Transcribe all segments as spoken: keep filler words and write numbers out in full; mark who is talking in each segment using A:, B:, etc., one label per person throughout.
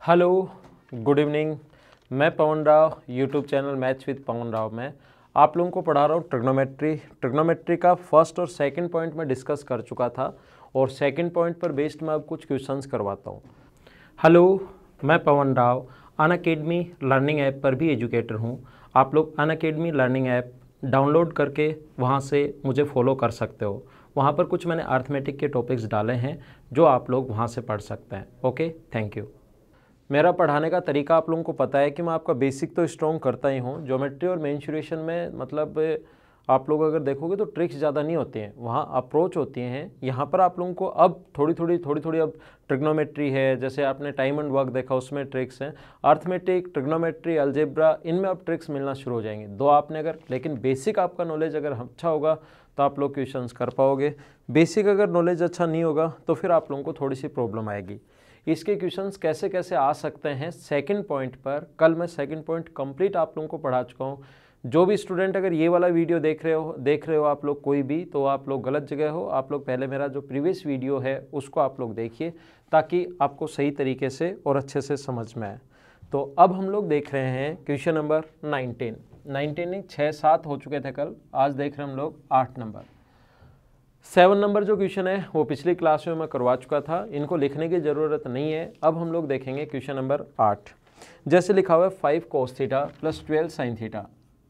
A: Hello, good evening. मैं Pawan Rao, YouTube channel maths with Pawan Rao में आप लोगों को पढ़ा रहा हूँ ट्रिग्नोमेट्री। ट्रिग्नोमेट्री का फर्स्ट और सेकंड पॉइंट में डिस्कस कर चुका था और सेकंड पॉइंट पर बेस्ड मैं अब कुछ क्वेश्चंस करवाता हूँ। हेलो, मैं Pawan Rao Unacademy learning app पर भी एजुकेटर हूँ। आप लोग अनअकैडमी लर्निंग ऐप डाउनलोड करके वहाँ से मुझे फॉलो कर सकते हो। वहाँ पर कुछ मैंने अर्थमेटिक के टॉपिक्स डाले हैं जो आप लोग वहाँ से पढ़ सकते हैं। Okay, thank you. मेरा पढ़ाने का तरीका आप लोगों को पता है कि मैं आपका बेसिक तो स्ट्रॉन्ग करता ही हूँ। ज्योमेट्री और मेंसुरेशन में मतलब आप लोग अगर देखोगे तो ट्रिक्स ज़्यादा नहीं होती हैं, वहाँ अप्रोच होती हैं। यहाँ पर आप लोगों को अब थोड़ी थोड़ी थोड़ी थोड़ी अब ट्रिग्नोमेट्री है, जैसे आपने टाइम एंड वर्क देखा उसमें ट्रिक्स हैं। अर्थमेटिक, ट्रिग्नोमेट्री, अलजेब्रा, इनमें अब ट्रिक्स मिलना शुरू हो जाएंगे। दो आपने अगर लेकिन बेसिक आपका नॉलेज अगर अच्छा होगा तो आप लोग क्वेश्चंस कर पाओगे। बेसिक अगर नॉलेज अच्छा नहीं होगा तो फिर आप लोगों को थोड़ी सी प्रॉब्लम आएगी। इसके क्वेश्चंस कैसे कैसे आ सकते हैं सेकंड पॉइंट पर, कल मैं सेकंड पॉइंट कंप्लीट आप लोगों को पढ़ा चुका हूँ। जो भी स्टूडेंट अगर ये वाला वीडियो देख रहे हो देख रहे हो आप लोग कोई भी, तो आप लोग गलत जगह हो। आप लोग पहले मेरा जो प्रीवियस वीडियो है उसको आप लोग देखिए ताकि आपको सही तरीके से और अच्छे से समझ में आए। तो अब हम लोग देख रहे हैं क्वेश्चन नंबर नाइनटीन। नाइनटीन नहीं, छः सात हो चुके थे कल, आज देख रहे हैं हम लोग आठ नंबर। सेवन नंबर जो क्वेश्चन है वो पिछली क्लास में मैं करवा चुका था, इनको लिखने की ज़रूरत नहीं है। अब हम लोग देखेंगे क्वेश्चन नंबर आठ। जैसे लिखा हुआ है five cos theta plus twelve sine theta,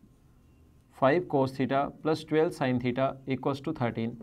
A: five cos theta plus twelve sine theta equals to thirteen.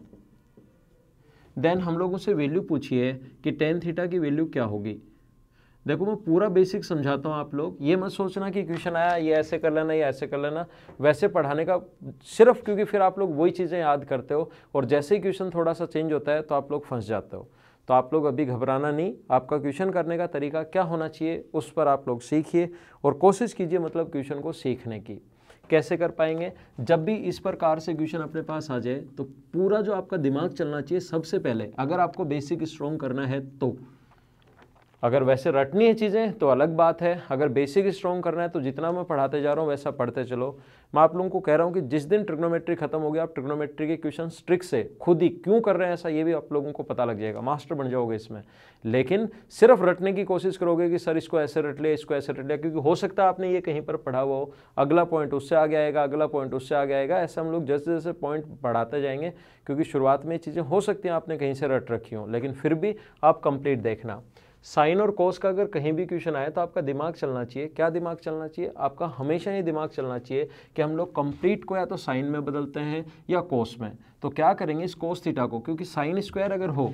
A: Then हम लोगों से वैल्यू पूछिए कि टेन थीटा की वैल्यू क्या होगी। देखो मैं पूरा बेसिक समझाता हूँ, आप लोग ये मत सोचना कि क्वेश्चन आया ये ऐसे कर लेना ये ऐसे कर लेना, वैसे पढ़ाने का सिर्फ, क्योंकि फिर आप लोग वही चीज़ें याद करते हो और जैसे ही क्वेश्चन थोड़ा सा चेंज होता है तो आप लोग फंस जाते हो। तो आप लोग अभी घबराना नहीं, आपका क्वेश्चन करने का तरीका क्या होना चाहिए उस पर आप लोग सीखिए और कोशिश कीजिए मतलब क्वेश्चन को सीखने की। कैसे कर पाएंगे? जब भी इस प्रकार से क्वेश्चन अपने पास आ जाए तो पूरा जो आपका दिमाग चलना चाहिए सबसे पहले, अगर आपको बेसिक स्ट्रॉन्ग करना है तो। अगर वैसे रटनी है चीज़ें तो अलग बात है, अगर बेसिक स्ट्रॉन्ग करना है तो जितना मैं पढ़ाते जा रहा हूँ वैसा पढ़ते चलो। मैं आप लोगों को कह रहा हूँ कि जिस दिन ट्रिग्नोमेट्री खत्म हो गया आप ट्रिग्नोमेट्री के क्वेश्चन ट्रिक से खुद ही क्यों कर रहे हैं ऐसा ये भी आप लोगों को पता लग जाएगा, मास्टर बन जाओगे इसमें। लेकिन सिर्फ रटने की कोशिश करोगे कि सर इसको ऐसे रट लिया इसको ऐसे रट लिया, क्योंकि हो सकता है आपने ये कहीं पर पढ़ा हुआ हो, अगला पॉइंट उससे आगे आएगा, अगला पॉइंट उससे आगे आएगा। ऐसे हम लोग जैसे जैसे पॉइंट बढ़ाते जाएंगे, क्योंकि शुरुआत में ये चीज़ें हो सकती हैं आपने कहीं से रट रखी हो, लेकिन फिर भी आप कंप्लीट देखना। साइन और कोस का अगर कहीं भी क्वेश्चन आए तो आपका दिमाग चलना चाहिए। क्या दिमाग चलना चाहिए? आपका हमेशा ही दिमाग चलना चाहिए कि हम लोग कंप्लीट को या तो साइन में बदलते हैं या कोस में। तो क्या करेंगे इस कोस थीटा को, क्योंकि साइन स्क्वायर अगर हो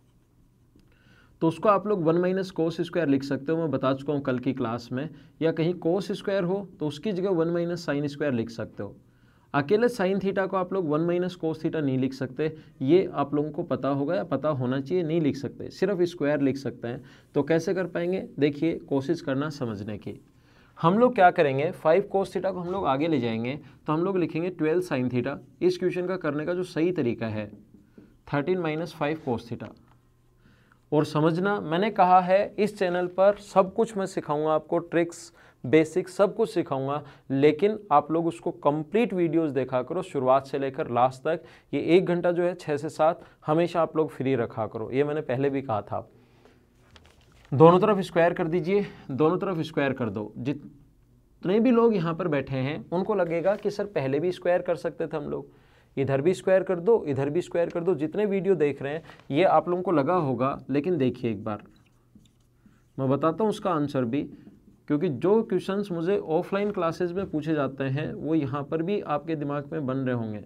A: तो उसको आप लोग वन माइनस कोस स्क्वायर लिख सकते हो, मैं बता चुका हूँ कल की क्लास में। या कहीं कोस स्क्वायर हो तो उसकी जगह वन माइनस साइन स्क्वायर लिख सकते हो। अकेले साइन थीटा को आप लोग वन माइनस कोस थीटा नहीं लिख सकते, ये आप लोगों को पता होगा या पता होना चाहिए, नहीं लिख सकते, सिर्फ स्क्वायर लिख सकते हैं। तो कैसे कर पाएंगे? देखिए कोशिश करना समझने की। हम लोग क्या करेंगे, फाइव कोस थीटा को हम लोग आगे ले जाएंगे तो हम लोग लिखेंगे ट्वेल्व साइन थीटा। इस क्वेश्चन का करने का जो सही तरीका है thirteen minus five cos theta. और समझना, मैंने कहा है इस चैनल पर सब कुछ मैं सिखाऊंगा आपको, ट्रिक्स बेसिक सब कुछ सिखाऊंगा, लेकिन आप लोग उसको कंप्लीट वीडियोस देखा करो शुरुआत से लेकर लास्ट तक। ये एक घंटा जो है छः से सात हमेशा आप लोग फ्री रखा करो, ये मैंने पहले भी कहा था। दोनों तरफ स्क्वायर कर दीजिए, दोनों तरफ स्क्वायर कर दो। जितने भी लोग यहाँ पर बैठे हैं उनको लगेगा कि सर पहले भी स्क्वायर कर सकते थे हम लोग, इधर भी स्क्वायर कर दो इधर भी स्क्वायर कर दो। जितने वीडियो देख रहे हैं ये आप लोगों को लगा होगा, लेकिन देखिए एक बार मैं बताता हूँ उसका आंसर भी, क्योंकि जो क्वेश्चंस मुझे ऑफलाइन क्लासेस में पूछे जाते हैं वो यहाँ पर भी आपके दिमाग में बन रहे होंगे।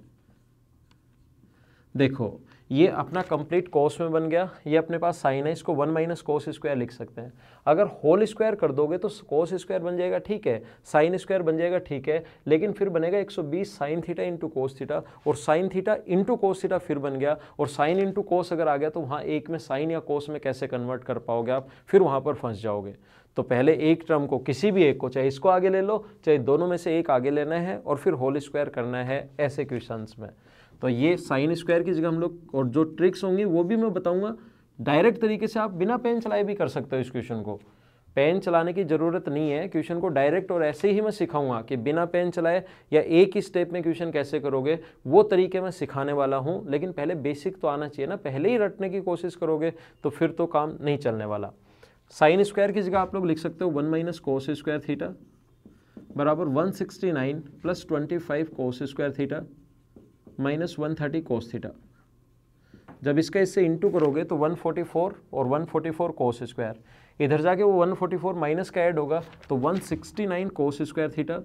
A: देखो ये अपना कंप्लीट कोस में बन गया, ये अपने पास साइन है, इसको वन माइनस कोस स्क्वायर लिख सकते हैं। अगर होल स्क्वायर कर दोगे तो कोस स्क्वायर बन जाएगा, ठीक है, साइन स्क्वायर बन जाएगा, ठीक है, लेकिन फिर बनेगा एक सौ बीस sine theta into cos theta, और sine theta into cos theta फिर बन गया, और साइन इंटू कोस अगर आ गया तो वहाँ एक में साइन या कोस में कैसे कन्वर्ट कर पाओगे आप, फिर वहाँ पर फंस जाओगे। तो पहले एक टर्म को, किसी भी एक को, चाहे इसको आगे ले लो चाहे दोनों में से एक आगे लेना है और फिर होल स्क्वायर करना है ऐसे क्वेश्चंस में। तो ये साइन स्क्वायर की जगह हम लोग, और जो ट्रिक्स होंगी वो भी मैं बताऊंगा। डायरेक्ट तरीके से आप बिना पेन चलाए भी कर सकते हो इस क्वेश्चन को, पेन चलाने की ज़रूरत नहीं है। क्वेश्चन को डायरेक्ट और ऐसे ही मैं सिखाऊंगा कि बिना पेन चलाए या एक ही स्टेप में क्वेश्चन कैसे करोगे, वो तरीके मैं सिखाने वाला हूँ। लेकिन पहले बेसिक तो आना चाहिए ना, पहले ही रटने की कोशिश करोगे तो फिर तो काम नहीं चलने वाला। साइन स्क्वायर की जगह आप लोग लिख सकते हो one minus cos square theta बराबर one sixty nine plus twenty five cos square theta minus one thirty cos theta. जब इसका इससे इंटू करोगे तो वन फोर्टी फोर और one forty four cos square, इधर जाके वो वन फोर्टी फोर माइनस का ऐड होगा तो one sixty nine cos square theta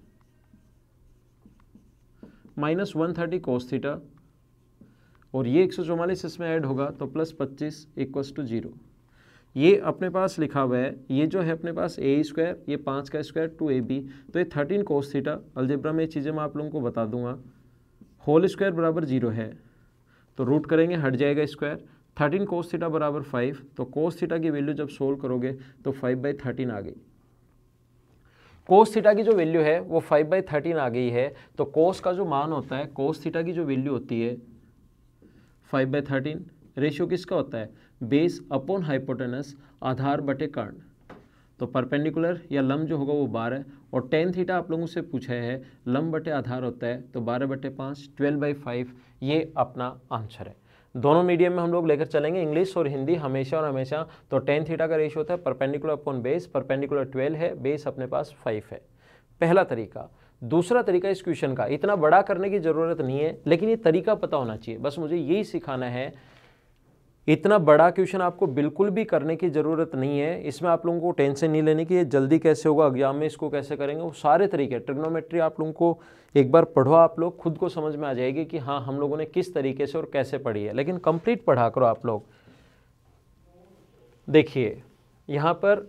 A: minus one thirty cos theta, और ये एक सौ चौवालीस इसमें ऐड होगा तो प्लस पच्चीस इक्वस टू जीरो। ये अपने पास लिखा हुआ है, ये जो है अपने पास ए स्क्वायर, ये पाँच का स्क्वायर टू ए बी, तो ये थर्टीन कोस थीटा, अलजेब्रा में ये चीज़ें मैं आप लोगों को बता दूंगा, होल स्क्वायर बराबर जीरो है तो रूट करेंगे हट जाएगा स्क्वायर, थर्टीन कोस थीटा बराबर फाइव, तो कोस थीटा की वैल्यू जब सोल्व करोगे तो फाइव बाई थर्टीन आ गई। कोस थीटा की जो वैल्यू है वो फाइव बाई थर्टीन आ गई है, तो कोस का जो मान होता है, कोस थीटा की जो वैल्यू होती है फाइव बाई थर्टीन, रेशियो किसका होता है, बेस अपॉन हाइपोटेनस, आधार बटे कर्ण, तो परपेंडिकुलर या लंब जो होगा वो बारह, और टेन थीटा आप लोगों से पूछा है, लंब बटे आधार होता है तो बारह बटे पाँच, ट्वेल्व बाई फाइव, ये अपना आंसर है। दोनों मीडियम में हम लोग लेकर चलेंगे, इंग्लिश और हिंदी हमेशा और हमेशा। तो टेन थीटा का रेशियो होता है perpendicular upon base, perpendicular twelve है, बेस अपने पास फाइव है, पहला तरीका। दूसरा तरीका इस क्वेश्चन का, इतना बड़ा करने की ज़रूरत नहीं है लेकिन ये तरीका पता होना चाहिए, बस मुझे यही सिखाना है। इतना बड़ा क्वेश्चन आपको बिल्कुल भी करने की ज़रूरत नहीं है, इसमें आप लोगों को टेंशन नहीं लेने की, ये जल्दी कैसे होगा, एग्जाम में इसको कैसे करेंगे, वो सारे तरीके, ट्रिग्नोमेट्री आप लोगों को एक बार पढ़ो, आप लोग खुद को समझ में आ जाएगी कि हाँ हम लोगों ने किस तरीके से और कैसे पढ़ी है, लेकिन कंप्लीट पढ़ा करो आप लोग। देखिए यहाँ पर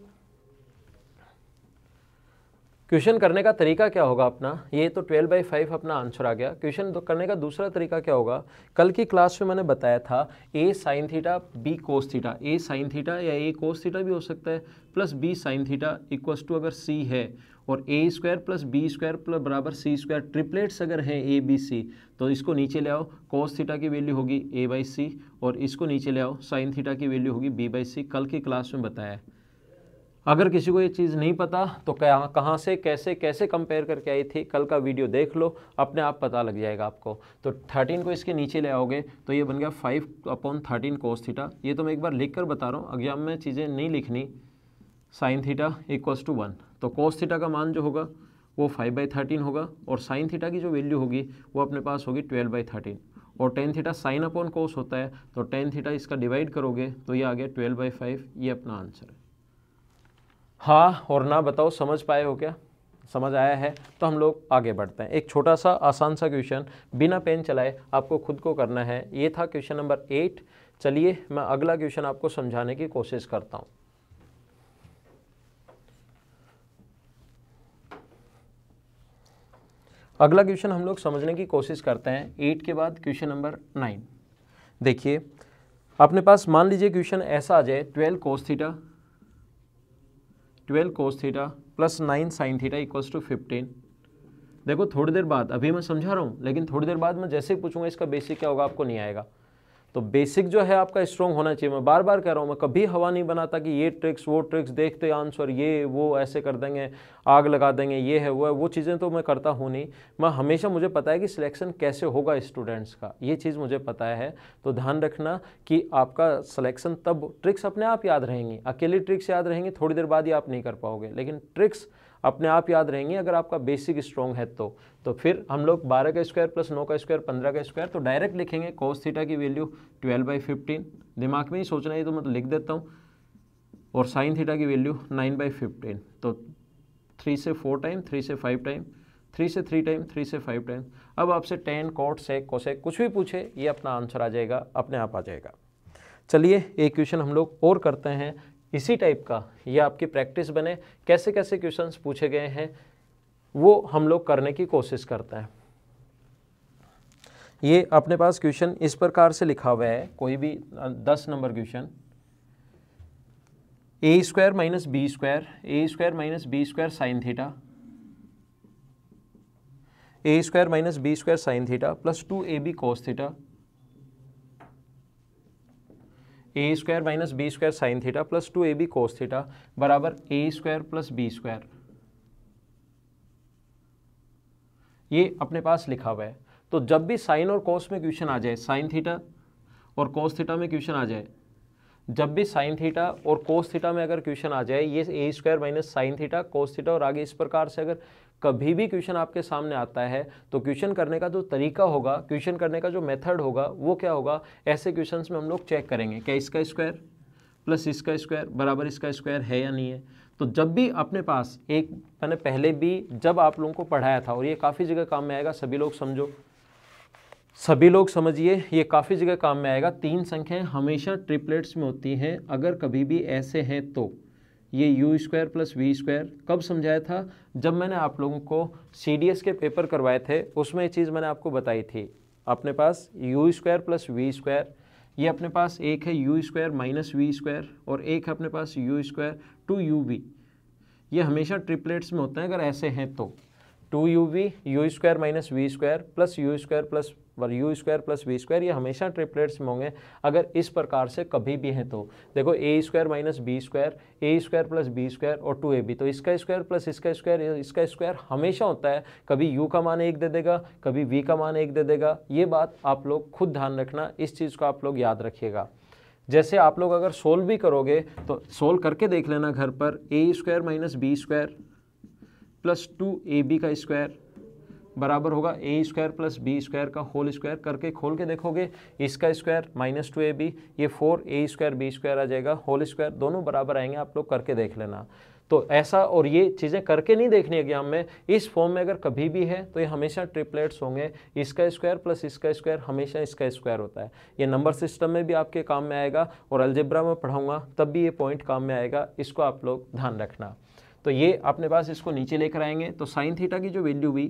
A: क्वेश्चन करने का तरीका क्या होगा अपना, ये तो ट्वेल्व बाई फाइव अपना आंसर आ गया। क्वेश्चन करने का दूसरा तरीका क्या होगा, कल की क्लास में मैंने बताया था A sine theta B cos theta, A sine theta या ए कोस थीटा भी हो सकता है, plus B sine theta equals to अगर सी है, और ए square plus B square plus बराबर सी स्क्वायर, ट्रिपलेट्स अगर हैं ए बी सी, तो इसको नीचे ले आओ, कोस थीटा की वैल्यू होगी ए बाई सी, और इसको नीचे ले आओ, साइन थीटा की वैल्यू होगी बी बाई सी। कल की क्लास में बताया। अगर किसी को ये चीज़ नहीं पता तो कहाँ कहाँ से कैसे कैसे कंपेयर करके आई थी, कल का वीडियो देख लो, अपने आप पता लग जाएगा आपको। तो थर्टीन को इसके नीचे ले आओगे तो ये बन गया five upon thirteen cos theta, ये तो मैं एक बार लिख कर बता रहा हूँ, एग्जाम में चीज़ें नहीं लिखनी। Sine theta equals to one, तो कोस थीटा का मान जो होगा वो फाइव बाई थर्टीन होगा, और साइन थीटा की जो वैल्यू होगी वो अपने पास होगी ट्वेल्व बाई थर्टीन, और tan theta sine upon cos होता है, तो टेन थीटा इसका डिवाइड करोगे तो ये आ गया ट्वेल्व बाई फाइव, ये अपना आंसर है। हाँ और ना बताओ, समझ पाए हो क्या, समझ आया है तो हम लोग आगे बढ़ते हैं। एक छोटा सा आसान सा क्वेश्चन बिना पेन चलाए आपको खुद को करना है, ये था क्वेश्चन नंबर एट। चलिए मैं अगला क्वेश्चन आपको समझाने की कोशिश करता हूँ। अगला क्वेश्चन हम लोग समझने की कोशिश करते हैं एट के बाद क्वेश्चन नंबर नाइन। देखिए अपने पास मान लीजिए क्वेश्चन ऐसा आ जाए, twelve cos theta twelve cos theta plus nine sine theta equals to fifteen. देखो थोड़ी देर बाद, अभी मैं समझा रहा हूँ लेकिन थोड़ी देर बाद मैं जैसे ही पूछूंगा इसका बेसिक क्या होगा आपको नहीं आएगा, तो बेसिक जो है आपका स्ट्रॉन्ग होना चाहिए। मैं बार बार कह रहा हूँ, मैं कभी हवा नहीं बनाता कि ये ट्रिक्स वो ट्रिक्स देखते आंसर ये वो ऐसे कर देंगे, आग लगा देंगे, ये है वो है, वो चीज़ें तो मैं करता हूँ नहीं। मैं हमेशा, मुझे पता है कि सिलेक्शन कैसे होगा स्टूडेंट्स का, ये चीज़ मुझे पता है। तो ध्यान रखना कि आपका सिलेक्शन तब, ट्रिक्स अपने आप याद रहेंगी, अकेली ट्रिक्स याद रहेंगी थोड़ी देर बाद ही आप नहीं कर पाओगे, लेकिन ट्रिक्स अपने आप याद रहेंगी अगर आपका बेसिक स्ट्रॉन्ग है तो। तो फिर हम लोग बारह का स्क्वायर प्लस नौ का स्क्वायर पंद्रह का स्क्वायर, तो डायरेक्ट लिखेंगे कोस थीटा की वैल्यू ट्वेल्व बाई फिफ्टीन, दिमाग में ही सोचना है तो मैं तो लिख देता हूँ, और साइन थीटा की वैल्यू नाइन बाई फिफ्टीन, तो थ्री से फोर टाइम, थ्री से फाइव टाइम, थ्री से थ्री टाइम, थ्री से फाइव टाइम। अब आपसे टेन कॉट सेक कोसेक कुछ भी पूछे ये अपना आंसर आ जाएगा, अपने आप आ जाएगा। चलिए एक क्वेश्चन हम लोग और करते हैं इसी टाइप का, ये आपकी प्रैक्टिस बने, कैसे कैसे क्वेश्चंस पूछे गए हैं वो हम लोग करने की कोशिश करते हैं। ये अपने पास क्वेश्चन इस प्रकार से लिखा हुआ है, कोई भी दस number question, A square minus B square, A square minus B square sine theta, A square minus B square sine theta plus two A B cos theta, A square minus B square sine theta plus two A B cos theta बराबर A square plus B square, ये अपने पास लिखा हुआ है। तो जब भी sign और कोस में क्वेश्चन आ जाए, साइन थीटा और कोस थीटा में क्वेश्चन आ जाए, जब भी साइन थीटा और कोस थीटा में अगर क्वेश्चन आ जाए, ये A square minus sine theta cos theta और आगे इस प्रकार से अगर कभी भी क्वेश्चन आपके सामने आता है तो क्वेश्चन करने का जो तरीका होगा, क्वेश्चन करने का जो मेथड होगा वो क्या होगा, ऐसे क्वेश्चंस में हम लोग चेक करेंगे क्या इसका स्क्वायर प्लस इसका स्क्वायर बराबर इसका स्क्वायर है या नहीं है। तो जब भी अपने पास एक, मैंने पहले भी जब आप लोगों को पढ़ाया था और ये काफ़ी जगह काम में आएगा, सभी लोग समझो, सभी लोग समझिए, ये काफ़ी जगह काम में आएगा। तीन संख्याएं हमेशा ट्रिपलेट्स में होती हैं, अगर कभी भी ऐसे हैं तो ये U square plus V square कब समझाया था, जब मैंने आप लोगों को सी डी एस के पेपर करवाए थे, उसमें ये चीज़ मैंने आपको बताई थी। अपने पास U square plus V square, ये अपने पास एक है U square minus V square और एक है अपने पास U square two U V, ये हमेशा ट्रिपलेट्स में होते हैं अगर ऐसे हैं तो। Two U V U square minus V square plus U square plus U square plus V square, ये हमेशा ट्रिपलेट्स में होंगे अगर इस प्रकार से कभी भी हैं तो। देखो A square minus B square, A square plus B square और टू ए बी, तो इसका स्क्वायर प्लस इसका स्क्वायर, इसका स्क्वायर हमेशा होता है, कभी यू का मान एक दे देगा, कभी वी का मान एक दे देगा। ये बात आप लोग खुद ध्यान रखना, इस चीज़ को आप लोग याद रखिएगा। जैसे आप लोग अगर सोल्व भी करोगे तो सोल्व करके देख लेना घर पर, A square minus B square plus two A B का स्क्वायर बराबर होगा A square plus B square का होल स्क्वायर, करके खोल के देखोगे इसका square minus two A B, ये four A square B square आ जाएगा, होल स्क्वायर दोनों बराबर आएंगे, आप लोग करके देख लेना। तो ऐसा, और ये चीज़ें करके नहीं देखनी एग्जाम में, इस फॉर्म में अगर कभी भी है तो ये हमेशा ट्रिपलेट्स होंगे, इसका स्क्वायर प्लस इसका स्क्वायर हमेशा इसका स्क्वायर होता है। ये नंबर सिस्टम में भी आपके काम में आएगा और अलजेब्रा में पढ़ाऊंगा तब भी ये पॉइंट काम में आएगा, इसको आप लोग ध्यान रखना। तो ये अपने पास इसको नीचे लेकर आएंगे तो साइन थीटा की जो वैल्यू भी,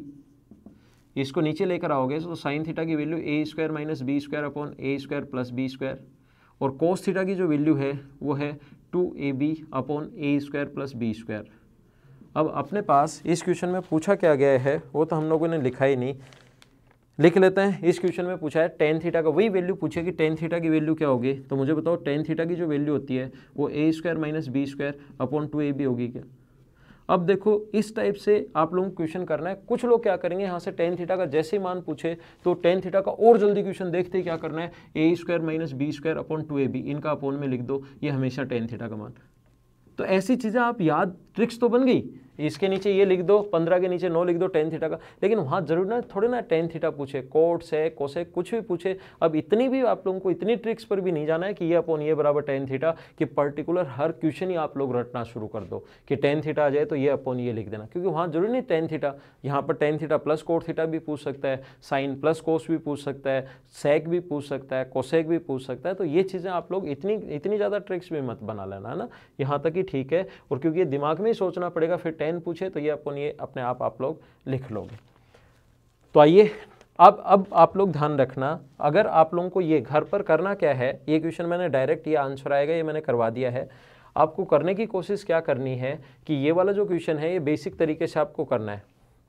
A: इसको नीचे लेकर आओगे तो साइन थीटा की value A square minus B square upon A square plus B square, और कोस थीटा की जो वैल्यू है वो है two A B upon A square plus B square. अब अपने पास इस क्वेश्चन में पूछा क्या गया है वो तो हम लोगों ने लिखा ही नहीं, लिख लेते हैं। इस क्वेश्चन में पूछा है टेन थीटा का, वही वैल्यू पूछे कि टेन थीटा की वैल्यू क्या होगी, तो मुझे बताओ टेन थीटा की जो वैल्यू होती है वो A square minus B square upon two A B होगी क्या। अब देखो इस टाइप से आप लोगों को क्वेश्चन करना है। कुछ लोग क्या करेंगे, यहाँ से टेन थीटा का जैसे ही मान पूछे तो टेन थीटा का और जल्दी क्वेश्चन देखते ही क्या करना है, ए square minus B square upon two A B, इनका अपॉन में लिख दो, ये हमेशा टेन थीटा का मान। तो ऐसी चीज़ें आप याद, ट्रिक्स तो बन गई, इसके नीचे ये लिख दो, पंद्रह के नीचे नौ लिख दो टेन थीटा का, लेकिन वहाँ जरूर ना थोड़े ना टेन थीटा पूछे, कोट से कोसे कुछ भी पूछे। अब इतनी भी आप लोगों को इतनी ट्रिक्स पर भी नहीं जाना है कि ये अपॉन ये बराबर टेन थीटा, कि पर्टिकुलर हर क्वेश्चन ही आप लोग रटना शुरू कर दो कि टेन थीटा आ जाए तो ये अपॉन ये लिख देना, क्योंकि वहाँ जरूरी नहीं टेन थीटा, यहाँ पर tan theta plus cot theta भी पूछ सकता है, साइन प्लस कोस भी पूछ सकता है, सेक भी पूछ सकता है, कोसेक भी पूछ सकता है। तो ये चीज़ें आप लोग इतनी इतनी ज़्यादा ट्रिक्स भी मत बना लेना, है ना, यहाँ तक ही ठीक है। और क्योंकि ये दिमाग में ही सोचना पड़ेगा, फिर टेन पूछे तो ये अपन ये अपने आप आप लोग लिख लोगे। तो आइए अब अब आप लोग ध्यान रखना, अगर आप लोगों को ये घर पर करना क्या है, ये क्वेश्चन मैंने डायरेक्ट ये आंसर आएगा ये मैंने करवा दिया है। आपको करने की कोशिश क्या करनी है कि ये वाला जो क्वेश्चन है ये बेसिक तरीके से आपको करना है।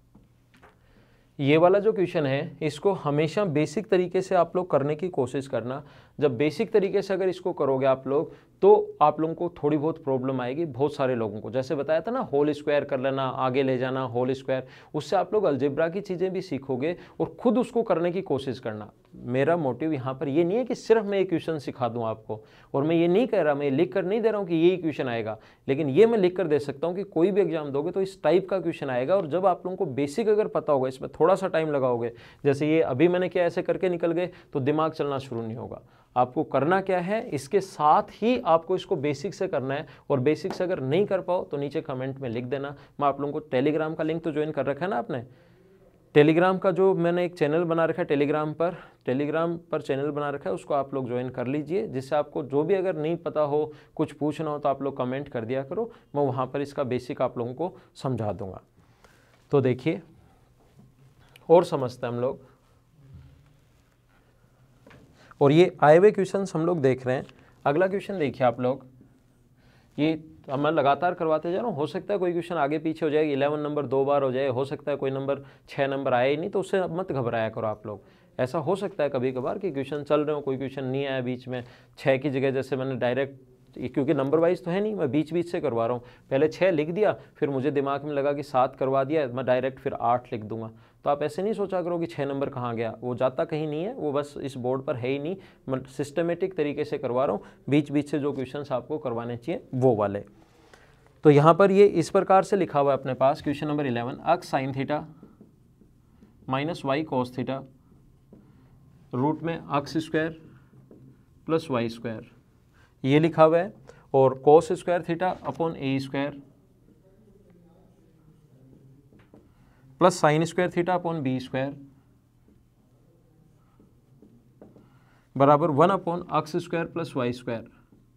A: ये वाला जो क्वेश्चन है इसको हमेशा बेसिक तरीके से आप लोग करने की कोशिश करना। जब बेसिक तरीके से अगर इसको करोगे आप लोग तो आप लोगों को थोड़ी बहुत प्रॉब्लम आएगी, बहुत सारे लोगों को। जैसे बताया था ना, होल स्क्वायर कर लेना, आगे ले जाना होल स्क्वायर, उससे आप लोग अलजेब्रा की चीज़ें भी सीखोगे और खुद उसको करने की कोशिश करना। मेरा मोटिव यहाँ पर ये नहीं है कि सिर्फ मैं ये क्वेश्चन सिखा दूँ आपको, और मैं ये नहीं कह रहा, मैं लिख कर नहीं दे रहा हूँ कि यही क्वेश्चन आएगा, लेकिन ये मैं लिख कर दे सकता हूँ कि कोई भी एग्जाम दोगे तो इस टाइप का क्वेश्चन आएगा। और जब आप लोगों को बेसिक अगर पता होगा, इसमें थोड़ा सा टाइम लगाओगे, जैसे ये अभी मैंने किया, ऐसे करके निकल गए तो दिमाग चलना शुरू नहीं होगा। आपको करना क्या है, इसके साथ ही आपको इसको बेसिक से करना है, और बेसिक से अगर नहीं कर पाओ तो नीचे कमेंट में लिख देना। मैं आप लोगों को टेलीग्राम का लिंक तो ज्वाइन कर रखा है ना आपने, टेलीग्राम का जो मैंने एक चैनल बना रखा है, टेलीग्राम पर टेलीग्राम पर चैनल बना रखा है, उसको आप लोग ज्वाइन कर लीजिए, जिससे आपको जो भी अगर नहीं पता हो, कुछ पूछना हो तो आप लोग कमेंट कर दिया करो, मैं वहाँ पर इसका बेसिक आप लोगों को समझा दूँगा। तो देखिए और समझते हैं हम लोग, और ये आए हुए क्वेश्चन हम लोग देख रहे हैं। अगला क्वेश्चन देखिए आप लोग, ये अब मैं लगातार करवाते जा रहा हूँ, हो सकता है कोई क्वेश्चन आगे पीछे हो जाए, इलेवन नंबर दो बार हो जाए, हो सकता है कोई नंबर छः नंबर आए ही नहीं, तो उससे मत घबराया करो आप लोग। ऐसा हो सकता है कभी कभार कि क्वेश्चन चल रहे हो, कोई क्वेश्चन नहीं आया बीच में, छः की जगह जैसे मैंने डायरेक्ट क्योंकि नंबर वाइज तो है नहीं, मैं बीच बीच से करवा रहा हूँ। पहले छः लिख दिया, फिर मुझे दिमाग में लगा कि सात करवा दिया, मैं डायरेक्ट फिर आठ लिख दूंगा। तो आप ऐसे नहीं सोचा करो कि छः नंबर कहाँ गया, वो जाता कहीं नहीं है, वो बस इस बोर्ड पर है ही नहीं। मैं सिस्टमेटिक तरीके से करवा रहा हूँ, बीच बीच से जो क्वेश्चंस आपको करवाने चाहिए वो वाले। तो यहाँ पर ये इस प्रकार से लिखा हुआ है अपने पास, question number eleven, X sine theta minus Y cos theta root में अक्स स्क्वायर प्लस वाई स्क्वायर, ये लिखा हुआ है। और कॉस स्क्वायर थीटा अपॉन ए square plus sine square theta upon B square बराबर वन अपॉन अक्स square plus Y square.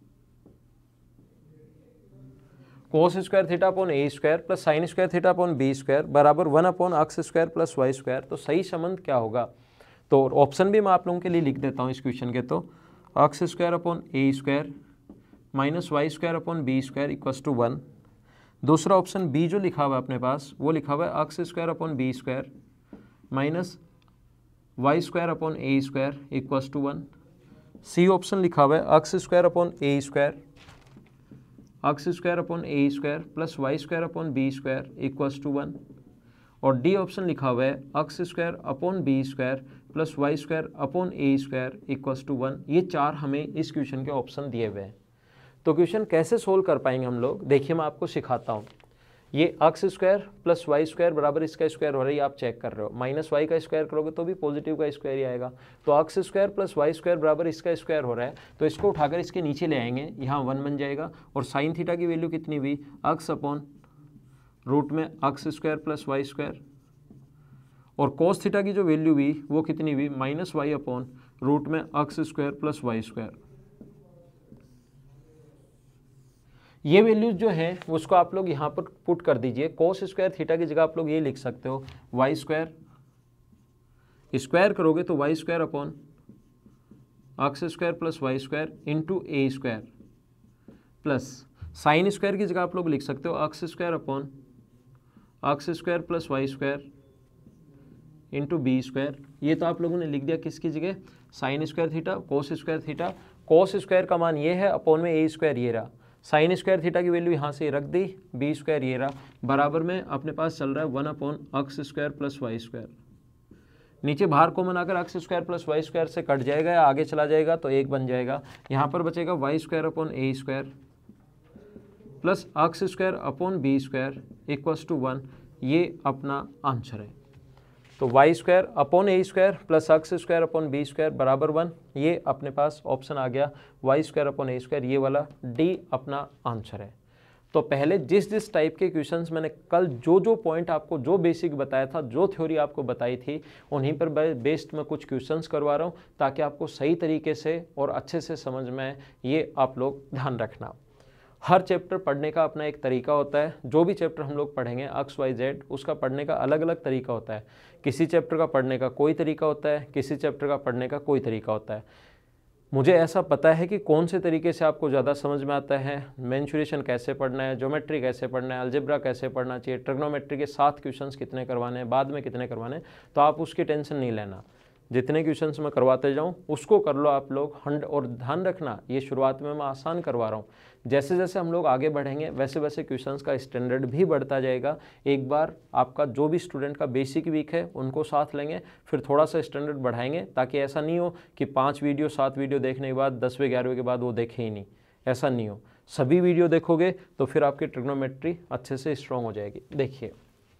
A: Cos square theta upon ए square plus sine square theta upon B square बराबर one upon अक्स square plus Y square. तो सही संबंध क्या होगा? तो option भी मैं आप लोगों के लिए लिख देता हूँ इस क्वेश्चन के। तो X square upon A square minus Y square upon B square equals to one. दूसरा ऑप्शन बी जो लिखा हुआ है अपने पास, वो लिखा हुआ है X square upon B square minus Y square upon A square equals to one. C option लिखा हुआ है X square upon A square X square upon A square plus Y square upon B square equals to one. और D option लिखा हुआ है X square upon B square plus Y square upon A square equals to one. ये चार हमें इस question के option दिए हुए हैं। तो क्वेश्चन कैसे सोल्व कर पाएंगे हम लोग, देखिए मैं आपको सिखाता हूँ। ये X square plus Y square बराबर इसका स्क्वायर हो रहा है, आप चेक कर रहे हो। माइनस वाई का स्क्वायर करोगे तो भी पॉजिटिव का स्क्वायर ही आएगा। तो X square plus Y square बराबर इसका स्क्वायर हो रहा है, तो इसको उठाकर इसके नीचे ले आएंगे, यहाँ वन बन जाएगा। और साइन थीटा की वैल्यू कितनी हुई, अक्स अपॉन रूट में अक्स स्क्वायर प्लस वाई स्क्वायर। और कोस थीटा की जो वैल्यू हुई वो कितनी हुई, माइनस वाई अपॉन रूट में अक्स स्क्वायर प्लस वाई स्क्वायर। ये वैल्यूज जो है उसको आप लोग यहाँ पर पुट कर दीजिए। कोस स्क्वायर थीटा की जगह आप लोग ये लिख सकते हो वाई स्क्वायर, स्क्वायर करोगे तो y square upon X square plus Y square into a square plus sine square की जगह आप लोग लिख सकते हो अक्स स्क्वायर अपॉन अक्स square plus Y square into b square. ये तो आप लोगों ने लिख दिया किसकी जगह, sine square theta cos square theta. Cos square का मान ये है, अपॉन में ए स्क्वायर ये रहा, साइन स्क्वायर थीटा की वैल्यू यहाँ से रख दी, बी स्क्वायर ये रहा, बराबर में अपने पास चल रहा है वन अपॉन अक्स स्क्वायर प्लस वाई स्क्वायर। नीचे बाहर कॉमन आकर x square plus Y square से कट जाएगा या आगे चला जाएगा तो एक बन जाएगा। यहाँ पर बचेगा y square upon A square plus x square upon B square equals to one. ये अपना आंसर है। तो वाई स्क्वायर अपॉन ए square plus x square upon B square बराबर वन, ये अपने पास ऑप्शन आ गया वाई स्क्वायर अपॉन ए स्क्वायर, ये वाला डी अपना आंसर है। तो पहले जिस जिस टाइप के क्वेश्चंस मैंने कल जो जो पॉइंट आपको जो बेसिक बताया था, जो थ्योरी आपको बताई थी, उन्हीं पर बेस्ड मैं कुछ क्वेश्चंस करवा रहा हूँ ताकि आपको सही तरीके से और अच्छे से समझ में आए। ये आप लोग ध्यान रखना। हर चैप्टर पढ़ने का अपना एक तरीका होता है। जो भी चैप्टर हम लोग पढ़ेंगे एक्स वाई जेड, उसका पढ़ने का अलग अलग तरीका होता है। किसी चैप्टर का पढ़ने का कोई तरीका होता है, किसी चैप्टर का पढ़ने का कोई तरीका होता है। मुझे ऐसा पता है कि कौन से तरीके से आपको ज़्यादा समझ में आता है। मेंसुरेशन कैसे पढ़ना है, ज्योमेट्री कैसे पढ़ना है, अलजेब्रा कैसे पढ़ना चाहिए, ट्रिग्नोमेट्री के सात क्वेश्चंस कितने करवाने हैं, बाद में कितने करवाने हैं, तो आप उसकी टेंशन नहीं लेना। जितने क्वेश्चंस मैं करवाते जाऊं उसको कर लो आप लोग हंड। और ध्यान रखना, ये शुरुआत में मैं आसान करवा रहा हूँ, जैसे जैसे हम लोग आगे बढ़ेंगे वैसे वैसे क्वेश्चंस का स्टैंडर्ड भी बढ़ता जाएगा। एक बार आपका जो भी स्टूडेंट का बेसिक वीक है उनको साथ लेंगे, फिर थोड़ा सा स्टैंडर्ड बढ़ाएंगे, ताकि ऐसा नहीं हो कि पाँच वीडियो सात वीडियो देखने के बाद दसवें ग्यारहवें के बाद वो देखे ही नहीं, ऐसा नहीं हो। सभी वीडियो देखोगे तो फिर आपकी ट्रिग्नोमेट्री अच्छे से स्ट्रॉन्ग हो जाएगी। देखिए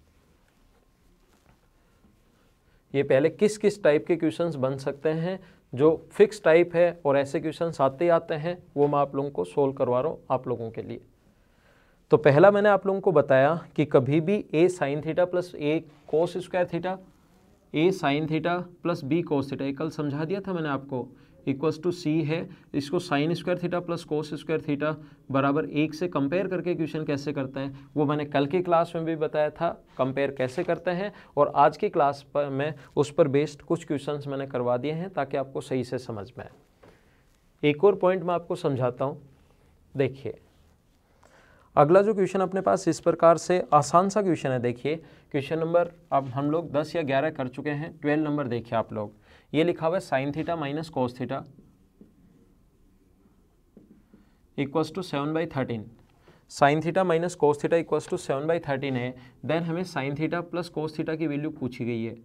A: ये पहले किस किस टाइप के क्वेश्चंस बन सकते हैं, जो फिक्स टाइप है और ऐसे क्वेश्चंस आते ही आते हैं, वो मैं आप लोगों को सोल्व करवा रहा हूँ आप लोगों के लिए। तो पहला मैंने आप लोगों को बताया कि कभी भी a sine theta plus a cos square theta, A sine theta plus b cos theta, कल समझा दिया था मैंने आपको, इक्वल्स टू सी है। इसको sine square theta plus cos square theta बराबर एक से कंपेयर करके क्वेश्चन कैसे करते हैं वो मैंने कल की क्लास में भी बताया था, कंपेयर कैसे करते हैं। और आज की क्लास पर मैं उस पर बेस्ड कुछ क्वेश्चंस मैंने करवा दिए हैं ताकि आपको सही से समझ में आए। एक और पॉइंट मैं आपको समझाता हूँ। देखिए अगला जो क्वेश्चन अपने पास इस प्रकार से आसान सा क्वेश्चन है। देखिए क्वेश्चन नंबर अब हम लोग दस या ग्यारह कर चुके हैं, ट्वेल्व नंबर देखिए आप लोग। ये लिखा हुआ है sine theta minus cos theta equals to seven by thirteen, sine theta minus cos theta equals to seven by thirteen है। देन हमें sine theta plus cos theta की वैल्यू पूछी गई है।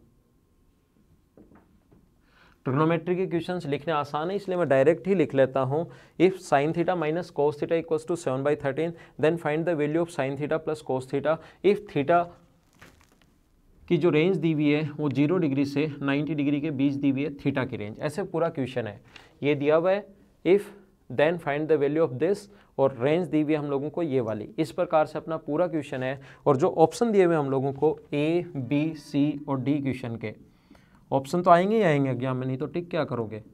A: ट्रिग्नोमेट्री के क्वेश्चंस लिखने आसान है, इसलिए मैं डायरेक्ट ही लिख लेता हूँ। If sine theta minus cos theta equals to seven by thirteen then find the value of sine theta plus cos theta if theta की जो रेंज दी हुई है वो जीरो डिग्री से नाइन्टी डिग्री के बीच दी हुई है थीटा की रेंज। ऐसे पूरा क्वेश्चन है, ये दिया हुआ है if then find the value of this, और रेंज दी हुई है हम लोगों को ये वाली। इस प्रकार से अपना पूरा क्वेश्चन है, और जो ऑप्शन दिए हुए हम लोगों को ए बी सी और डी क्वेश्चन के ऑप्शन तो आएंगे ही आएंगे एग्जाम में, नहीं तो टिक क्या करोगे,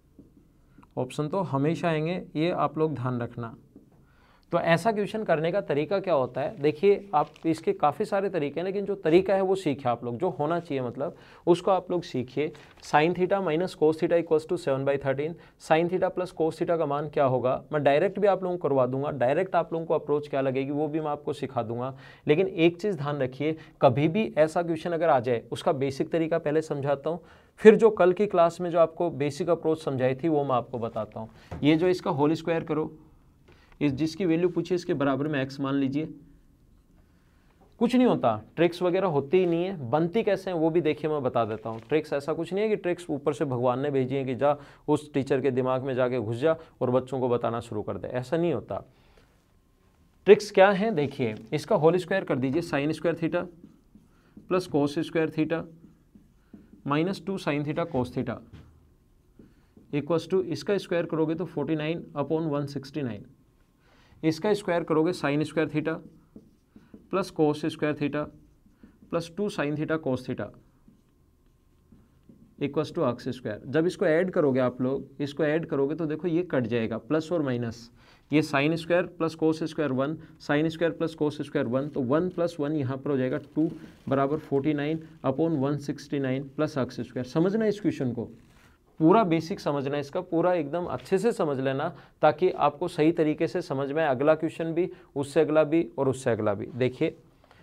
A: ऑप्शन तो हमेशा आएंगे, ये आप लोग ध्यान रखना। तो ऐसा क्वेश्चन करने का तरीका क्या होता है, देखिए आप इसके काफ़ी सारे तरीके हैं, लेकिन जो तरीका है वो सीखिए आप लोग, जो होना चाहिए मतलब उसको आप लोग सीखिए। Sine theta minus cos theta equals to seven by thirteen, sine theta plus cos theta का मान क्या होगा, मैं डायरेक्ट भी आप लोगों को करवा दूंगा, डायरेक्ट आप लोगों को अप्रोच क्या लगेगी वो भी मैं आपको सिखा दूंगा। लेकिन एक चीज़ ध्यान रखिए, कभी भी ऐसा क्वेश्चन अगर आ जाए उसका बेसिक तरीका पहले समझाता हूँ, फिर जो कल की क्लास में जो आपको बेसिक अप्रोच समझाई थी वो मैं आपको बताता हूँ। ये जो इसका होल स्क्वायर करो, इस जिसकी वैल्यू पूछिए इसके बराबर में एक्स मान लीजिए, कुछ नहीं होता, ट्रिक्स वगैरह होती ही नहीं है। बनती कैसे हैं वो भी देखिए मैं बता देता हूँ। ट्रिक्स ऐसा कुछ नहीं है कि ट्रिक्स ऊपर से भगवान ने भेजी है कि जा उस टीचर के दिमाग में जाके घुस जा और बच्चों को बताना शुरू कर दे, ऐसा नहीं होता। ट्रिक्स क्या है देखिए, इसका होल स्क्वायर कर दीजिए, sine square theta plus cos square theta minus two sine theta cos theta equals to, इसका स्क्वायर करोगे तो forty nine upon one sixty nine, इसका स्क्वायर करोगे sine square theta plus cos square theta plus two sine theta cos theta equals to x square. जब इसको add करोगे आप लोग, इसको ऐड करोगे तो देखो ये कट जाएगा, प्लस और माइनस, ये sine square plus cos square one, sine square plus cos square one, तो वन प्लस वन यहाँ पर हो जाएगा टू बराबर forty nine upon one sixty nine plus x square. समझना इस क्वेश्चन को, पूरा बेसिक समझना, इसका पूरा एकदम अच्छे से समझ लेना ताकि आपको सही तरीके से समझ में आए। अगला क्वेश्चन भी, उससे अगला भी और उससे अगला भी। देखिए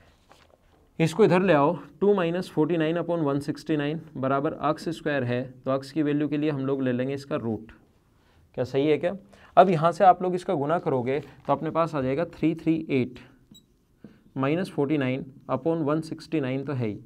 A: इसको इधर ले आओ, two minus forty nine upon one sixty nine बराबर एक्स स्क्वायर है, तो एक्स की वैल्यू के लिए हम लोग ले लेंगे इसका रूट। क्या सही है क्या? अब यहाँ से आप लोग इसका गुना करोगे तो अपने पास आ जाएगा three three eight minus forty nine upon one sixty nine, तो है ही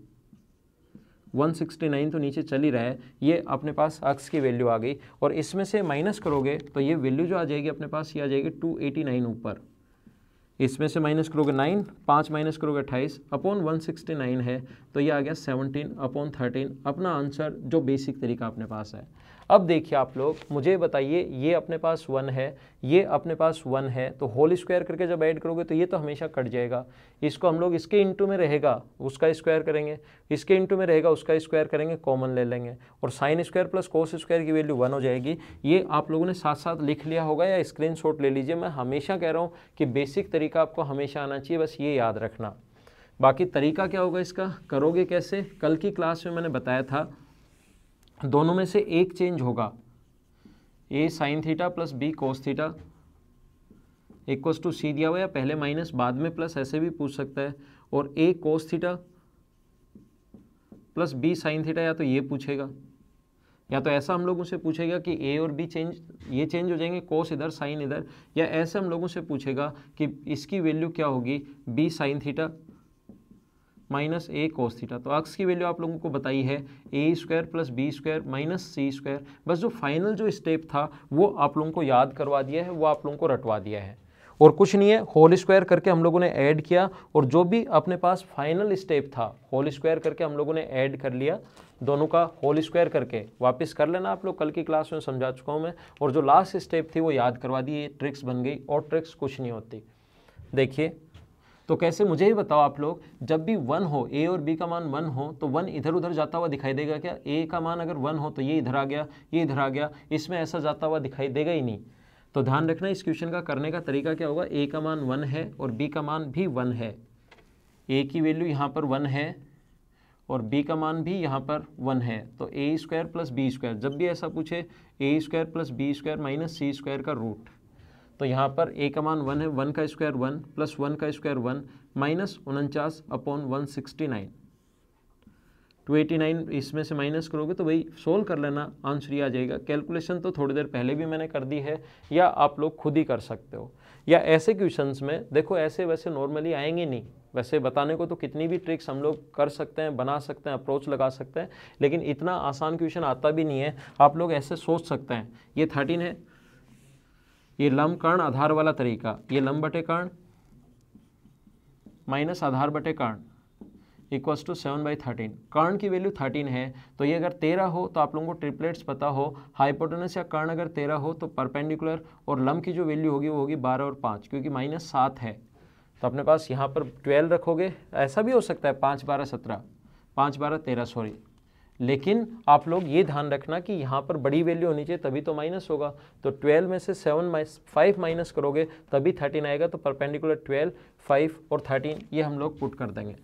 A: वन सिक्सटी नाइन तो नीचे चल ही रहा है, ये अपने पास एक्स की वैल्यू आ गई, और इसमें से माइनस करोगे तो ये वैल्यू जो आ जाएगी अपने पास ये आ जाएगी टू एटी नाइन ऊपर, इसमें से माइनस करोगे नाइन, पाँच माइनस करोगे अट्ठाईस अपॉन वन सिक्सटी नाइन है, तो ये आ गया सेवनटीन अपॉन थर्टीन, अपना आंसर जो बेसिक तरीका अपने पास है। अब देखिए आप लोग मुझे बताइए, ये अपने पास वन है, ये अपने पास वन है, तो होल स्क्वायर करके जब ऐड करोगे तो ये तो हमेशा कट जाएगा, इसको हम लोग इसके इंटू में रहेगा उसका स्क्वायर करेंगे, इसके इंटू में रहेगा उसका स्क्वायर करेंगे, कॉमन ले लेंगे, और sine square plus cos square की वैल्यू वन हो जाएगी। ये आप लोगों ने साथ साथ लिख लिया होगा या स्क्रीनशॉट ले लीजिए। मैं हमेशा कह रहा हूँ कि बेसिक तरीका आपको हमेशा आना चाहिए, बस ये याद रखना। बाकी तरीका क्या होगा इसका, करोगे कैसे, कल की क्लास में मैंने बताया था, दोनों में से एक चेंज होगा, a sine theta plus b cos theta equals to c दिया हुआ, या पहले माइनस बाद में प्लस ऐसे भी पूछ सकता है, और a cos theta plus B sine theta, या तो ये पूछेगा या तो ऐसा हम लोगों से पूछेगा कि ए और बी चेंज, ये चेंज हो जाएंगे, कोस इधर साइन इधर, या ऐसे हम लोगों से पूछेगा कि इसकी वैल्यू क्या होगी, b sine theta minus a cos theta. तो एक्स की वैल्यू आप लोगों को बताई है ए square plus B square minus सी स्क्वायर। बस जो फाइनल जो स्टेप था वो आप लोगों को याद करवा दिया है, वो आप लोगों को रटवा दिया है, और कुछ नहीं है। होल स्क्वायर करके हम लोगों ने ऐड किया, और जो भी अपने पास फाइनल स्टेप था होल स्क्वायर करके हम लोगों ने ऐड कर लिया, दोनों का होल स्क्वायर करके वापस कर लेना आप लोग, कल की क्लास में समझा चुका हूँ मैं, और जो लास्ट स्टेप थी वो याद करवा दी, ये ट्रिक्स बन गई, और ट्रिक्स कुछ नहीं होती। देखिए तो कैसे, मुझे ही बताओ आप लोग, जब भी वन हो, ए और बी का मान वन हो, तो वन इधर उधर जाता हुआ दिखाई देगा क्या? ए का मान अगर वन हो तो ये इधर आ गया, ये इधर आ गया, इसमें ऐसा जाता हुआ दिखाई देगा ही नहीं। तो ध्यान रखना इस क्वेश्चन का करने का तरीका क्या होगा, ए का मान वन है और बी का मान भी वन है, ए की वैल्यू यहाँ पर वन है और बी का मान भी यहाँ पर वन है, तो a square plus B square, जब भी ऐसा पूछे a square plus B square minus C square का रूट, तो यहाँ पर ए का मान वन है, वन का स्क्वायर वन प्लस वन का स्क्वायर वन माइनस उनचास upon one sixty nine, two eighty nine इसमें से माइनस करोगे तो वही सोल्व कर लेना, आंसर ही आ जाएगा। कैलकुलेशन तो थोड़ी देर पहले भी मैंने कर दी है, या आप लोग खुद ही कर सकते हो। या ऐसे क्वेश्चंस में देखो ऐसे वैसे नॉर्मली आएंगे नहीं, वैसे बताने को तो कितनी भी ट्रिक्स हम लोग कर सकते हैं, बना सकते हैं, अप्रोच लगा सकते हैं, लेकिन इतना आसान क्वेश्चन आता भी नहीं है। आप लोग ऐसे सोच सकते हैं, ये थर्टीन है, ये लंब कर्ण आधार वाला तरीका, ये लंब बटे कर्ण माइनस आधार बटे कर्ण equals to seven by thirteen. कर्ण की वैल्यू थर्टीन है, तो ये अगर तेरह हो तो आप लोगों को ट्रिपलेट्स पता हो, हाइपोटेनस या कर्ण अगर तेरह हो तो परपेंडिकुलर, और लंब की जो वैल्यू होगी वो होगी बारह और पाँच, क्योंकि माइनस सात है तो अपने पास यहाँ पर ट्वेल्व रखोगे। ऐसा भी हो सकता है पाँच बारह सत्रह, पाँच बारह तेरह सॉरी, लेकिन आप लोग ये ध्यान रखना कि यहाँ पर बड़ी वैल्यू होनी चाहिए तभी तो माइनस होगा। तो ट्वेल्व में से सेवन माइनस फाइव माइनस करोगे तभी थर्टीन आएगा, तो परपेंडिकुलर ट्वेल्व, फाइव और थर्टीन ये हम लोग पुट कर देंगे।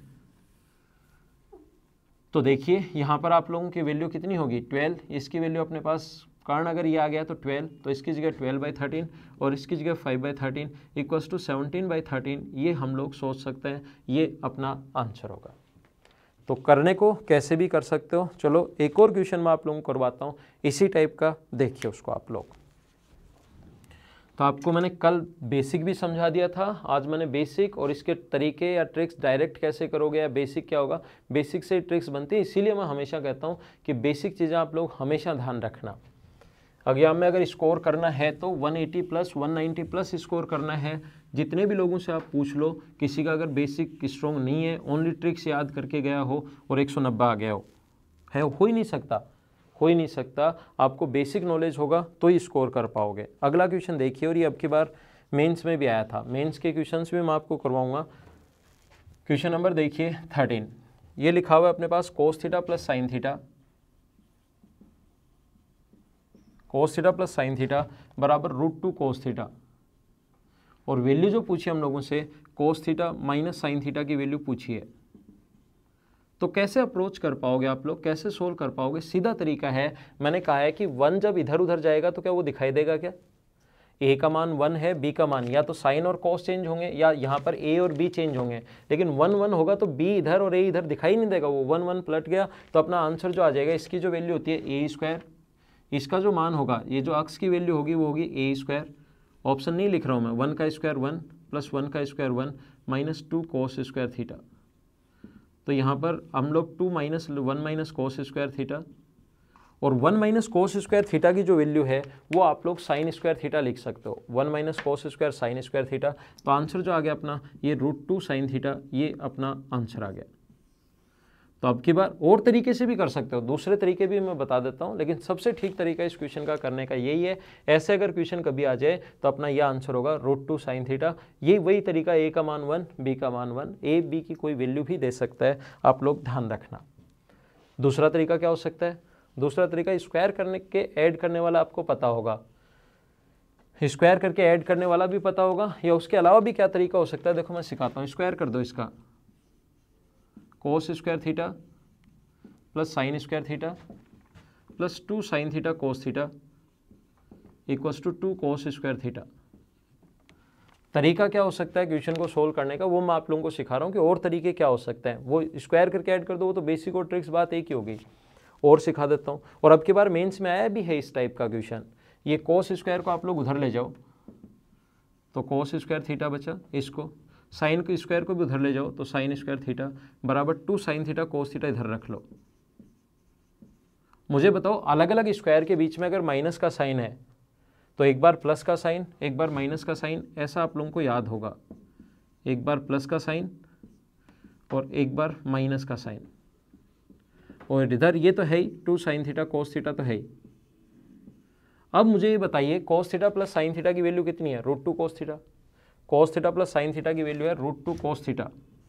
A: तो देखिए यहाँ पर आप लोगों की वैल्यू कितनी होगी ट्वेल्व, इसकी वैल्यू अपने पास कर्ण अगर ये आ गया तो ट्वेल्व, तो इसकी जगह ट्वेल्व बाई थर्टीन और इसकी जगह five by thirteen equals to seventeen by thirteen, ये हम लोग सोच सकते हैं, ये अपना आंसर होगा। तो करने को कैसे भी कर सकते हो। चलो एक और क्वेश्चन मैं आप लोगों को करवाता हूँ इसी टाइप का, देखिए उसको आप लोग। तो आपको मैंने कल बेसिक भी समझा दिया था, आज मैंने बेसिक और इसके तरीके या ट्रिक्स डायरेक्ट कैसे करोगे या बेसिक क्या होगा, बेसिक से ट्रिक्स बनती है। इसीलिए मैं हमेशा कहता हूँ कि बेसिक चीज़ें आप लोग हमेशा ध्यान रखना। एग्जाम में अगर स्कोर करना है तो one eighty plus one ninety plus score करना है। जितने भी लोगों से आप पूछ लो, किसी का अगर बेसिक स्ट्रॉन्ग नहीं है, ओनली ट्रिक्स याद करके गया हो और एक सौ नब्बे आ गया हो, है हो ही नहीं सकता, हो ही नहीं सकता। आपको बेसिक नॉलेज होगा तो ही स्कोर कर पाओगे। अगला क्वेश्चन देखिए, और ये अब की बार मेंस में भी आया था, मेंस के क्वेश्चंस भी मैं आपको करवाऊंगा। क्वेश्चन नंबर देखिए थर्टीन, ये लिखा हुआ है अपने पास cos theta plus sine theta, cos theta plus sine theta बराबर रूट टू कोस थीटा, और वैल्यू जो पूछी हम लोगों से cos theta minus sine theta की वैल्यू पूछी है। तो कैसे अप्रोच कर पाओगे आप लोग, कैसे सोल्व कर पाओगे? सीधा तरीका है, मैंने कहा है कि वन जब इधर उधर जाएगा तो क्या वो दिखाई देगा क्या? ए का मान वन है, बी का मान, या तो साइन और कॉस चेंज होंगे या यहाँ पर ए और बी चेंज होंगे, लेकिन वन वन होगा तो बी इधर और ए इधर दिखाई नहीं देगा, वो वन वन पलट गया। तो अपना आंसर जो आ जाएगा, इसकी जो वैल्यू होती है ए स्क्वायर, इसका जो मान होगा, ये जो अक्स की वैल्यू होगी वो होगी ए स्क्वायर, ऑप्शन नहीं लिख रहा हूँ मैं, वन का स्क्वायर वन प्लस वन का square one minus two cos square theta. तो यहाँ पर हम लोग two minus one minus cos square theta, और one minus cos square theta की जो वैल्यू है वो आप लोग साइन स्क्वायर थीटा लिख सकते हो, one minus cos square sine square theta. तो आंसर जो आ गया अपना ये रूट टू साइन थीटा, ये अपना आंसर आ गया। तो अब की बार और तरीके से भी कर सकते हो, दूसरे तरीके भी मैं बता देता हूँ, लेकिन सबसे ठीक तरीका इस क्वेश्चन का करने का यही है। ऐसे अगर क्वेश्चन कभी आ जाए तो अपना यह आंसर होगा रूट टू साइन थीटा। ये वही तरीका, ए का मान वन, बी का मान वन, ए बी की कोई वैल्यू भी दे सकता है, आप लोग ध्यान रखना। दूसरा तरीका क्या हो सकता है? दूसरा तरीका स्क्वायर करने के ऐड करने वाला आपको पता होगा, स्क्वायर करके ऐड करने वाला भी पता होगा, या उसके अलावा भी क्या तरीका हो सकता है, देखो मैं सिखाता हूँ। स्क्वायर कर दो इसका, cos square theta plus sine square theta plus two sine theta cos theta equals to two cos square theta. तरीका क्या हो सकता है क्वेश्चन को सोल्व करने का, वो मैं आप लोगों को सिखा रहा हूँ कि और तरीके क्या हो सकते हैं। वो स्क्वायर करके ऐड कर दो, वो तो बेसिक और ट्रिक्स बात एक ही होगी, और सिखा देता हूँ। और अब की बार मेंस में आया भी है इस टाइप का क्वेश्चन। ये कोस स्क्वायर को आप लोग उधर ले जाओ तो कोस स्क्वायर थीटा बचा, इसको साइन के स्क्वायर को भी उधर ले जाओ तो साइन स्क्वायर थीटा बराबर two sine theta cos theta इधर रख लो। मुझे बताओ, अलग अलग स्क्वायर के बीच में अगर माइनस का साइन है तो एक बार प्लस का साइन, एक बार माइनस का साइन, ऐसा आप लोगों को याद होगा। एक बार प्लस का साइन और एक बार माइनस का साइन, और इधर ये तो है ही two sine theta cos theta तो है ही। अब मुझे ये बताइए, cos theta plus sine theta की वैल्यू कितनी है? Root two cos theta. Cos theta plus sine theta की वैल्यू है root two cos theta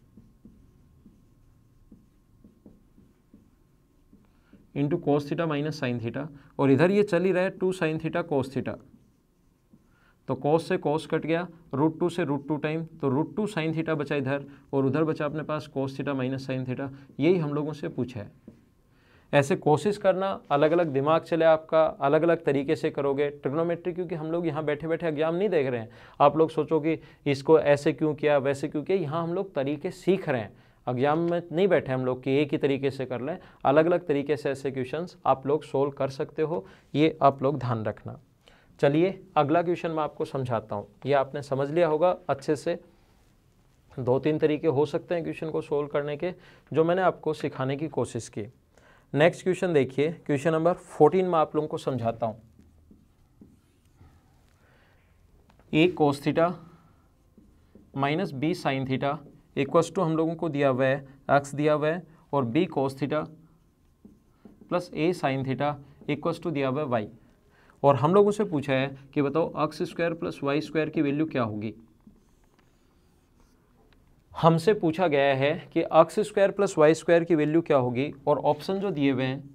A: into cos theta minus sine theta, और इधर ये चल ही रहा है two sine theta cos theta. तो कोस से कोस कट गया, रूट टू से रूट टू टाइम, तो रूट टू साइन थीटा बचा इधर, और उधर बचा अपने पास cos theta minus sine theta. यही हम लोगों से पूछा है। ऐसे कोशिश करना, अलग अलग दिमाग चले आपका, अलग अलग तरीके से करोगे ट्रिग्नोमेट्री, क्योंकि हम लोग यहाँ बैठे बैठे एग्जाम नहीं देख रहे हैं। आप लोग सोचो कि इसको ऐसे क्यों किया, वैसे क्यों किया, यहाँ हम लोग तरीके सीख रहे हैं। एग्जाम में नहीं बैठे हम लोग कि एक ही तरीके से कर लें, अलग अलग तरीके से ऐसे क्वेश्चंस आप लोग सोल्व कर सकते हो, ये आप लोग ध्यान रखना। चलिए अगला क्वेश्चन मैं आपको समझाता हूँ। ये आपने समझ लिया होगा अच्छे से, दो तीन तरीके हो सकते हैं क्वेश्चन को सोल्व करने के जो मैंने आपको सिखाने की कोशिश की। नेक्स्ट क्वेश्चन देखिए, क्वेश्चन नंबर फोर्टीन में आप लोगों को समझाता हूँ। A cos theta minus b sine theta equals to हम लोगों को दिया हुआ है एक्स दिया हुआ है, और b cos theta plus a sine theta equals to दिया हुआ है वाई। और हम लोगों से पूछा है कि बताओ x square plus Y square की वैल्यू क्या होगी। हमसे पूछा गया है कि x square plus Y square की वैल्यू क्या होगी, और ऑप्शन जो दिए हुए हैं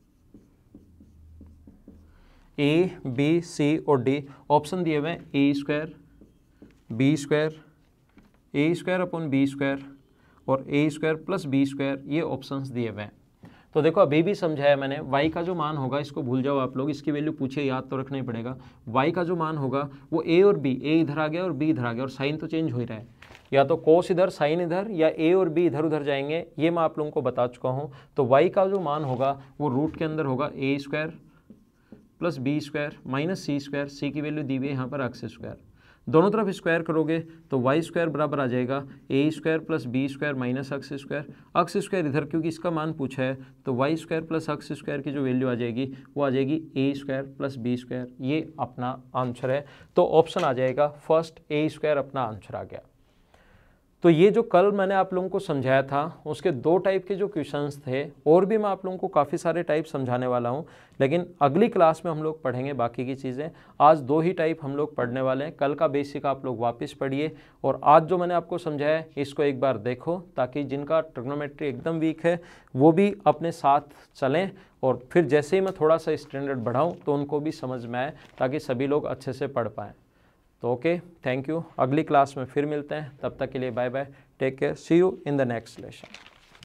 A: ए बी सी और डी, ऑप्शन दिए हुए हैं a square B square A square upon B square और ए स्क्वायर प्लस बी स्क्वायर, ये ऑप्शंस दिए हुए हैं। तो देखो अभी भी समझाया मैंने, y का जो मान होगा, इसको भूल जाओ आप लोग, इसकी वैल्यू पूछे याद तो रखना ही पड़ेगा। y का जो मान होगा वो a और b, a इधर आ गया और b इधर आ गया, और साइन तो चेंज हो ही रहा है, या तो कोस इधर साइन इधर, या a और b इधर उधर जाएंगे, ये मैं आप लोगों को बता चुका हूँ। तो y का जो मान होगा वो रूट के अंदर होगा A square plus B square minus C square, C की वैल्यू दी हुई है यहाँ पर एक्स स्क्वायर, दोनों तरफ स्क्वायर करोगे तो वाई स्क्वायर बराबर आ जाएगा a square plus B square minus x square, x square इधर क्योंकि इसका मान पूछा है तो y square plus x square की जो वैल्यू आ जाएगी वो आ जाएगी a square plus B square, ये अपना आंसर है। तो ऑप्शन आ जाएगा फर्स्ट, ए स्क्वायर अपना आंसर आ गया। तो ये जो कल मैंने आप लोगों को समझाया था उसके दो टाइप के जो क्वेश्चंस थे, और भी मैं आप लोगों को काफ़ी सारे टाइप समझाने वाला हूँ, लेकिन अगली क्लास में हम लोग पढ़ेंगे बाकी की चीज़ें। आज दो ही टाइप हम लोग पढ़ने वाले हैं, कल का बेसिक आप लोग वापस पढ़िए, और आज जो मैंने आपको समझाया इसको एक बार देखो, ताकि जिनका ट्रिग्नोमेट्री एकदम वीक है वो भी अपने साथ चलें, और फिर जैसे ही मैं थोड़ा सा स्टैंडर्ड बढ़ाऊँ तो उनको भी समझ में आए, ताकि सभी लोग अच्छे से पढ़ पाएँ। तो ओके, थैंक यू, अगली क्लास में फिर मिलते हैं, तब तक के लिए bye bye, take care, see you in the next lesson.